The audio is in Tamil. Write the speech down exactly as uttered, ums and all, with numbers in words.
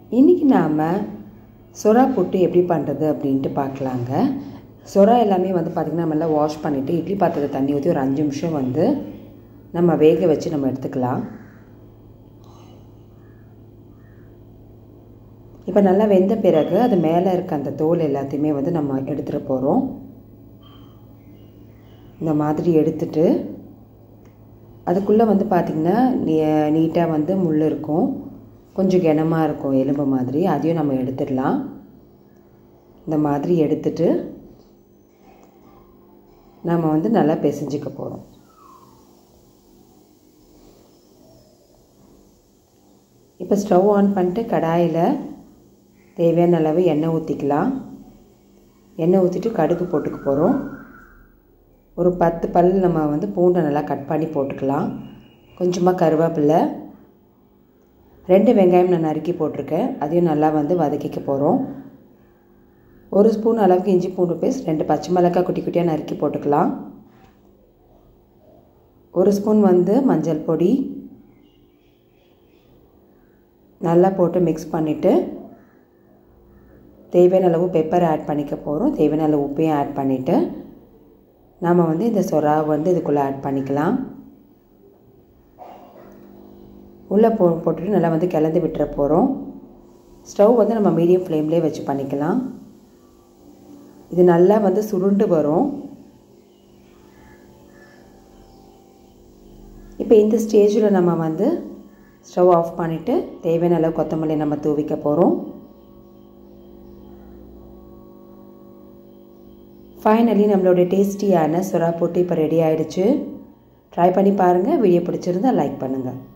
இன்றைக்கி நாம் சொரா புட்டு எப்படி பண்ணுறது அப்படின்ட்டு பார்க்கலாங்க. சொரா எல்லாமே வந்து பார்த்திங்கன்னா நம்ம எல்லாம் வாஷ் பண்ணிவிட்டு இட்லி பாத்திரத்தை தண்ணி ஊற்றி ஒரு அஞ்சு நிமிஷம் வந்து நம்ம வேக வச்சு நம்ம எடுத்துக்கலாம். இப்போ நல்லா வெந்த பிறகு அது மேலே இருக்க அந்த தோல் எல்லாத்தையுமே வந்து நம்ம எடுத்துகிட்டு போகிறோம். இந்த மாதிரி எடுத்துட்டு அதுக்குள்ளே வந்து பார்த்திங்கன்னா நீ நீட்டாக வந்து முள் இருக்கும், கொஞ்சம் கனமாக இருக்கும் எலும்பு மாதிரி, அதையும் நம்ம எடுத்துடலாம். இந்த மாதிரி எடுத்துட்டு நம்ம வந்து நல்லா பிசைஞ்சிக்க போகிறோம். இப்போ ஸ்டவ் ஆன் பண்ணிட்டு கடாயில் தேவையான அளவு எண்ணெய் ஊற்றிக்கலாம். எண்ணெய் ஊற்றிட்டு கடுகு போட்டுக்க போகிறோம். ஒரு பத்து பல் நம்ம வந்து பூண்டை நல்லா கட் பண்ணி போட்டுக்கலாம். கொஞ்சமாக கருவேப்பிலை, ரெண்டு வெங்காயம் நான் நறுக்கி போட்டிருக்கேன், அதையும் நல்லா வந்து வதக்கிக்க போகிறோம். ஒரு ஸ்பூன் அளவுக்கு இஞ்சி பூண்டு பேஸ்ட், ரெண்டு பச்சை மிளகாய் குட்டி குட்டியாக நறுக்கி போட்டுக்கலாம். ஒரு ஸ்பூன் வந்து மஞ்சள் பொடி நல்லா போட்டு மிக்ஸ் பண்ணிவிட்டு தேவையான அளவு பெப்பர் ஆட் பண்ணிக்க போகிறோம். தேவையான அளவு உப்பையும் ஆட் பண்ணிவிட்டு நாம் வந்து இந்த சொராவை வந்து இதுக்குள்ளே ஆட் பண்ணிக்கலாம். உள்ளே போ போட்டுட்டு நல்லா வந்து கிளந்து விட்டுற போகிறோம். ஸ்டவ் வந்து நம்ம மீடியம் ஃப்ளேம்லேயே வச்சு பண்ணிக்கலாம். இது நல்லா வந்து சுருண்டு வரும். இப்போ இந்த ஸ்டேஜில் நம்ம வந்து ஸ்டவ் ஆஃப் பண்ணிவிட்டு தேவையான அளவு கொத்தமல்லி நம்ம தூவிக்க போகிறோம். ஃபைனலி நம்மளோட டேஸ்டியான சொரா புட்டு இப்போ ரெடி ஆகிடுச்சு. ட்ரை பண்ணி பாருங்கள். வீடியோ பிடிச்சிருந்தால் லைக் பண்ணுங்கள்.